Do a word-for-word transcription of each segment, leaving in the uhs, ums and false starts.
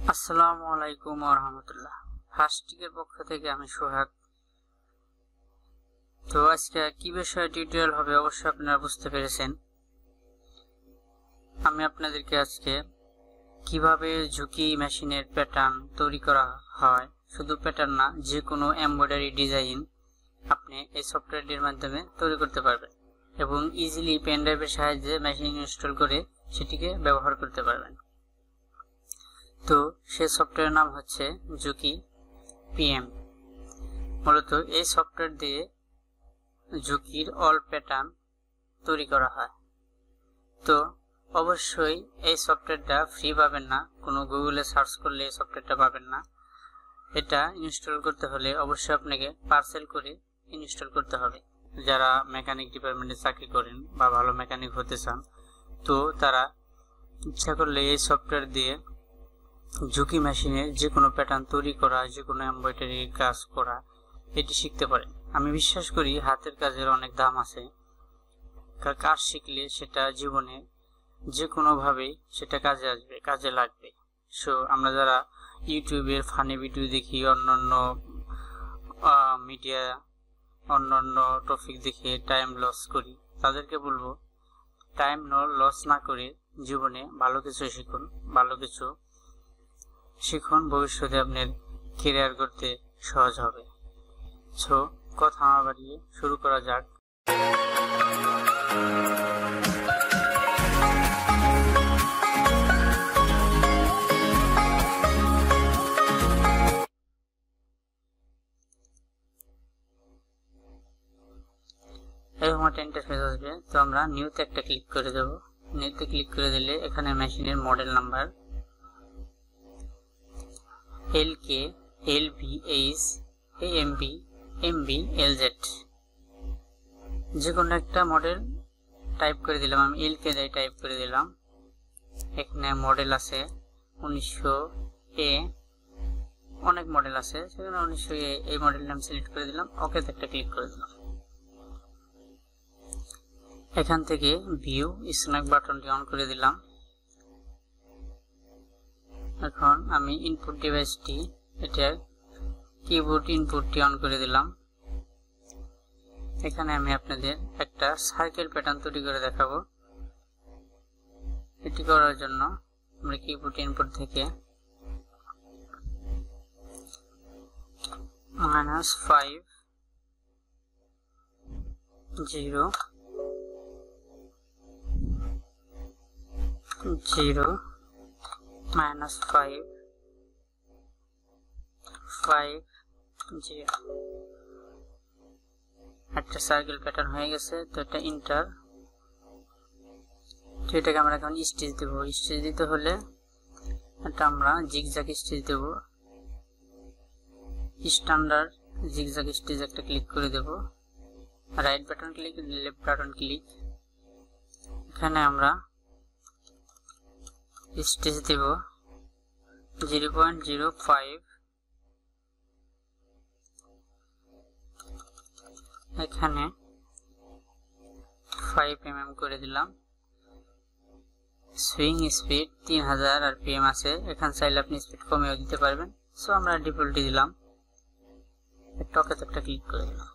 আসসালামু আলাইকুম ওয়া রাহমাতুল্লাহ। ফাস্টিকের পক্ষ থেকে আমি সোহাগ। তো আজকে কি বিষয়ে টিউটোরিয়াল হবে অবশ্যই আপনারা বুঝতে পেরেছেন। আমি আপনাদেরকে আজকে কিভাবে ঝুঁকি মেশিনের প্যাটার্ন তৈরি করা হয়, শুধু প্যাটার্ন না, যে কোনো এমব্রয়ডারি ডিজাইন আপনি এই সফটওয়্যারটির মাধ্যমে তৈরি করতে পারবেন এবং ইজিলি পেন ড্রাইভের সাহায্যে মেশিন ইনস্টল করে সেটিকে ব্যবহার করতে পারবেন। তো সেই সফটওয়্যারের নাম হচ্ছে ঝুঁকি পিএম। মূলত এই সফটওয়্যার দিয়ে ঝুঁকির অল প্যাটার্ন তৈরি করা হয়। তো অবশ্যই এই সফটওয়্যারটা ফ্রি পাবেন না, কোনো গুগলে সার্চ করলে এই সফটওয়্যারটা পাবেন না। এটা ইনস্টল করতে হলে অবশ্যই আপনাকে পার্সেল করে ইনস্টল করতে হবে। যারা মেকানিক ডিপার্টমেন্টে চাকরি করেন বা ভালো মেকানিক হতে চান, তো তারা ইচ্ছা করলে এই সফটওয়্যার দিয়ে ঝুঁকি মেশিনে যে কোনো প্যাটার্ন তৈরি করা, যে কোনো এমব্রয়ডারি কাজ করা, এটি শিখতে পারেন। আমি বিশ্বাস করি হাতের কাজের অনেক দাম আছে, কাজ শিখলে সেটা জীবনে যে কোনোভাবেই সেটা কাজে আসবে, কাজে লাগবে। সো আমরা যারা ইউটিউবের ফানি ভিডিও দেখি, অন্যান্য মিডিয়া অন্যান্য টপিক দেখে টাইম লস করি, তাদেরকে বলবো টাইম লস না করে জীবনে ভালো কিছু শিখুন, ভালো কিছু শিখুন, ভবিষ্যতে আপনার ক্যারিয়ার করতে সহজ হবে। সো কথা না বাড়িয়ে শুরু করা যাক। এরকম একটা ইন্টারফেস আসবে। তো আমরা নিউতে একটা ক্লিক করে দেব। নিউতে ক্লিক করে দিলে এখানে মেশিনের model number L K, L V, H, A M B, M B, L Z যে কোনো একটা মডেল টাইপ করে দিলাম। আমি এল কে দিয়ে টাইপ করে দিলাম। এখানে মডেল আছে উনিশশো এ, অনেক মডেল আছে, সেখানে উনিশশো এ এই মডেল নাম সিলেক্ট করে দিলাম। ওকেতে একটা ক্লিক করে দিলাম। এখান থেকে ভিউ স্ন্যাক বাটনটি অন করে দিলাম। এখন আমি ইনপুট ডিভাইসটি, এটা কিবোর্ড ইনপুটটি অন করে দিলাম। এখানে আমি আপনাদের একটা সার্কেল প্যাটার্ন তৈরি করে দেখাবো। এটি করার জন্য আমরা কিবোর্ড ইনপুট থেকে minus five zero zero minus five five zero একটা সার্কেল প্যাটার্ন হয়ে গেছে। তো এটা ইন্টার। তো এটাকে আমরা এখন স্টিচ দেব। স্টিচ দিতে হলে এটা আমরা জিগজ্যাগ স্টিচ দেব। স্ট্যান্ডার্ড জিগজ্যাগ স্টিচ একটা ক্লিক করে দেব। Right button click, left button click. এখানে আমরা স্টিচ দেব জিরো পয়েন্ট জিরো ফাইভ। এখানে ফাইভ এম এম করে দিলাম। সুইং স্পিড তিন হাজার আর পি এম আছে, এখানে চাইলে আপনি স্পিড কমিয়েও দিতে পারবেন। সো আমরা ডিফল্টই দিলাম। টকেতে একটা ক্লিক করে দিলাম।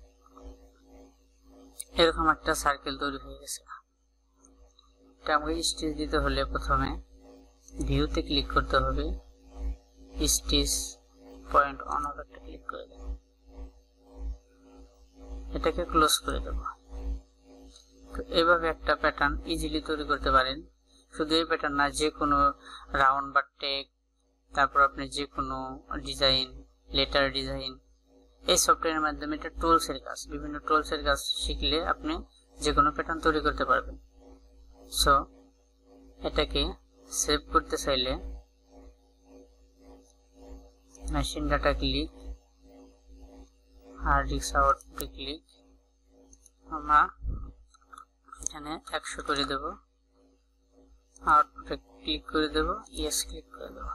এরকম একটা সার্কেল তৈরি হয়ে গেছে। এটা আমাকে স্টিচ দিতে হলে প্রথমে ভিউতে ক্লিক করতে হবে, স্টিচ পয়েন্ট অন অফ একটা ক্লিক করে দেব। এটাকে ক্লোজ করে দেব। তো এভাবে একটা প্যাটার্ন ইজিলি তৈরি করতে পারেন। শুধু এই প্যাটার্ন না, যে কোনো রাউন্ড বা টেক, তারপর আপনি যে কোনো ডিজাইন, লেটার ডিজাইন, এই সফটওয়্যারের মাধ্যমে এটা টুলসের কাজ, বিভিন্ন টুলসের কাজ শিখলে আপনি যে কোনো প্যাটার্ন তৈরি করতে পারবেন। সো এটাকে সেভ করতে চাইলে machine data click, hard disk আউটপুটে ক্লিক, আমরা এখানে একশো করে দেব। আউটপুটে ক্লিক করে দেব, ইয়েস ক্লিক করে দেব।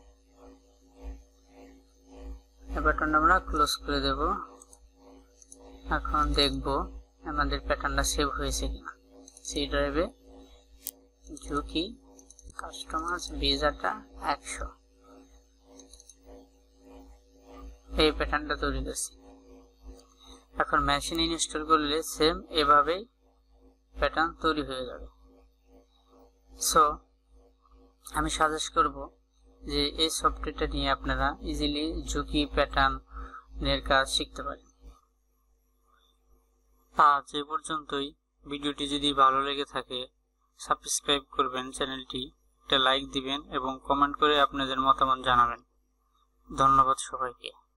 এই বাটনটা আমরা ক্লোজ করে দেব। এখন দেখব আমাদের প্যাটার্নটা সেভ হয়েছে কিনা। সি ড্রাইভে ঝুঁকি কাস্টমাইজ ভিজাটা একশো এই প্যাটার্নটা তৈরি করছি। এখন মেশিন ইনস্টল করলে সেম এভাবেই প্যাটার্ন তৈরি হয়ে যাবে। সো আমি সাজেস্ট করব যে এই সফটওয়্যারটা নিয়ে আপনারা ইজিলি ঝুঁকি প্যাটার্নের কাজ শিখতে পারেন। আজ এ পর্যন্তই। ভিডিওটি যদি ভালো লেগে থাকে সাবস্ক্রাইব করবেন চ্যানেলটি, একটা লাইক দিবেন এবং কমেন্ট করে আপনাদের মতামত জানাবেন। ধন্যবাদ সবাইকে।